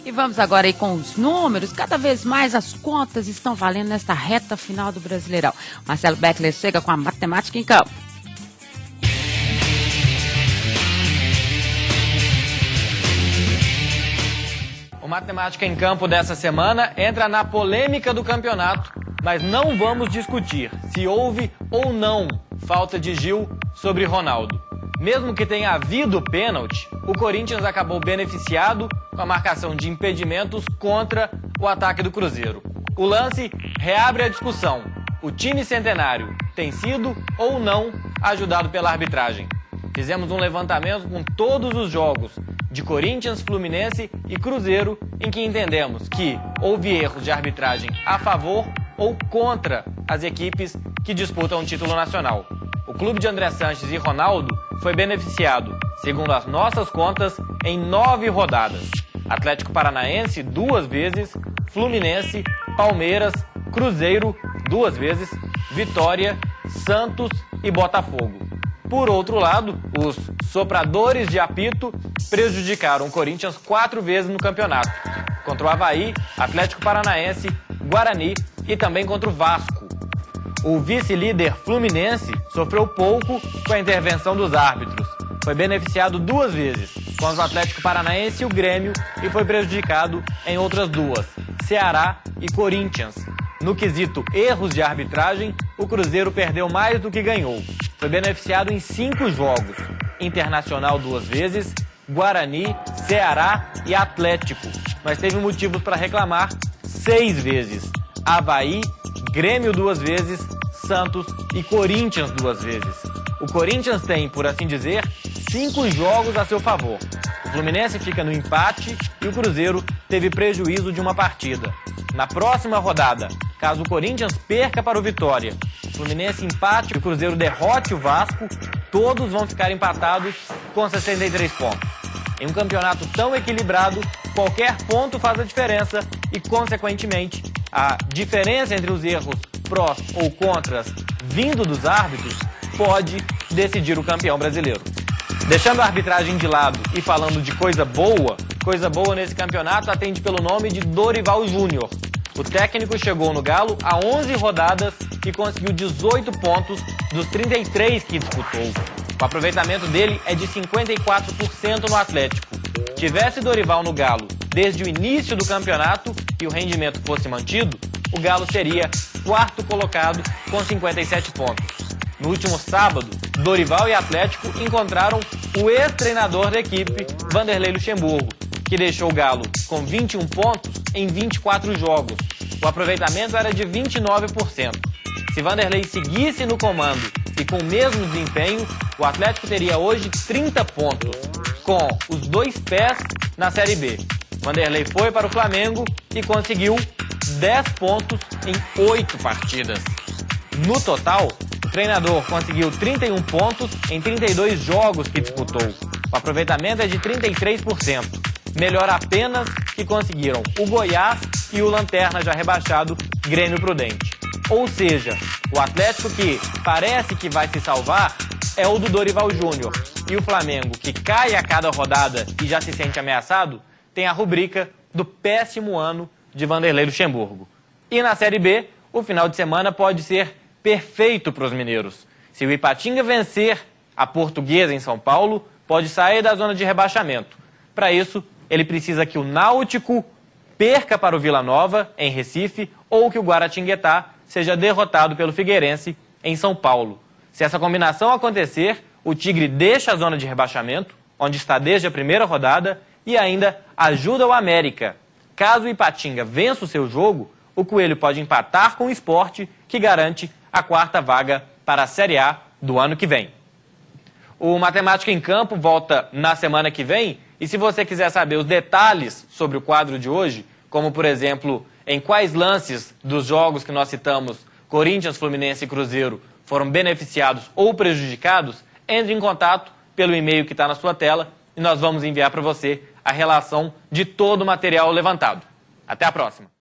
E vamos agora aí com os números. Cada vez mais as contas estão valendo nesta reta final do Brasileirão. Marcelo Beckler chega com a matemática em campo. O Matemática em Campo dessa semana entra na polêmica do campeonato, mas não vamos discutir se houve ou não falta de Gil sobre Ronaldo. Mesmo que tenha havido pênalti, o Corinthians acabou beneficiado com a marcação de impedimentos contra o ataque do Cruzeiro. O lance reabre a discussão. O time centenário tem sido ou não ajudado pela arbitragem? Fizemos um levantamento com todos os jogos de Corinthians, Fluminense e Cruzeiro em que entendemos que houve erros de arbitragem a favor ou contra as equipes que disputam o título nacional. O clube de André Sanches e Ronaldo foi beneficiado, segundo as nossas contas, em 9 rodadas. Atlético Paranaense 2 vezes, Fluminense, Palmeiras, Cruzeiro 2 vezes, Vitória, Santos e Botafogo. Por outro lado, os sopradores de apito prejudicaram o Corinthians 4 vezes no campeonato. Contra o Avaí, Atlético Paranaense, Guarani e também contra o Vasco. O vice-líder Fluminense sofreu pouco com a intervenção dos árbitros. Foi beneficiado 2 vezes, contra o Atlético Paranaense e o Grêmio, e foi prejudicado em outras 2, Ceará e Corinthians. No quesito erros de arbitragem, o Cruzeiro perdeu mais do que ganhou. Foi beneficiado em 5 jogos, Internacional 2 vezes, Guarani, Ceará e Atlético, mas teve motivos para reclamar 6 vezes, Avaí, Grêmio 2 vezes, Santos e Corinthians 2 vezes. O Corinthians tem, por assim dizer, 5 jogos a seu favor. O Fluminense fica no empate e o Cruzeiro teve prejuízo de uma partida. Na próxima rodada, caso o Corinthians perca para o Vitória, o Fluminense empate e o Cruzeiro derrote o Vasco, todos vão ficar empatados com 63 pontos. Em um campeonato tão equilibrado, qualquer ponto faz a diferença e, consequentemente, a diferença entre os erros prós ou contras vindo dos árbitros pode decidir o campeão brasileiro. Deixando a arbitragem de lado e falando de coisa boa nesse campeonato atende pelo nome de Dorival Júnior. O técnico chegou no Galo a 11 rodadas e conseguiu 18 pontos dos 33 que disputou. O aproveitamento dele é de 54% no Atlético. Tivesse Dorival no Galo desde o início do campeonato e o rendimento fosse mantido, o Galo seria 4º colocado com 57 pontos. No último sábado, Dorival e Atlético encontraram o ex-treinador da equipe, Vanderlei Luxemburgo, que deixou o Galo com 21 pontos em 24 jogos. O aproveitamento era de 29%. Se Vanderlei seguisse no comando e com o mesmo desempenho, o Atlético teria hoje 30 pontos, com os 2 pés na Série B. Vanderlei foi para o Flamengo e conseguiu 10 pontos em 8 partidas. No total, o treinador conseguiu 31 pontos em 32 jogos que disputou. O aproveitamento é de 33%. Melhor apenas que conseguiram o Goiás e o lanterna já rebaixado, Grêmio Prudente. Ou seja, o Atlético que parece que vai se salvar é o do Dorival Júnior. E o Flamengo, que cai a cada rodada e já se sente ameaçado, tem a rubrica do péssimo ano de Vanderlei Luxemburgo. E na Série B, o final de semana pode ser perfeito para os mineiros. Se o Ipatinga vencer a Portuguesa em São Paulo, pode sair da zona de rebaixamento. Para isso, ele precisa que o Náutico perca para o Vila Nova, em Recife, ou que o Guaratinguetá seja derrotado pelo Figueirense, em São Paulo. Se essa combinação acontecer, o Tigre deixa a zona de rebaixamento, onde está desde a primeira rodada, e ainda ajuda o América. Caso o Ipatinga vença o seu jogo, o Coelho pode empatar com o Sport, que garante a 4ª vaga para a Série A do ano que vem. O Matemática em Campo volta na semana que vem, e se você quiser saber os detalhes sobre o quadro de hoje, como por exemplo, em quais lances dos jogos que nós citamos, Corinthians, Fluminense e Cruzeiro, foram beneficiados ou prejudicados, entre em contato pelo e-mail que está na sua tela e nós vamos enviar para você a relação de todo o material levantado. Até a próxima!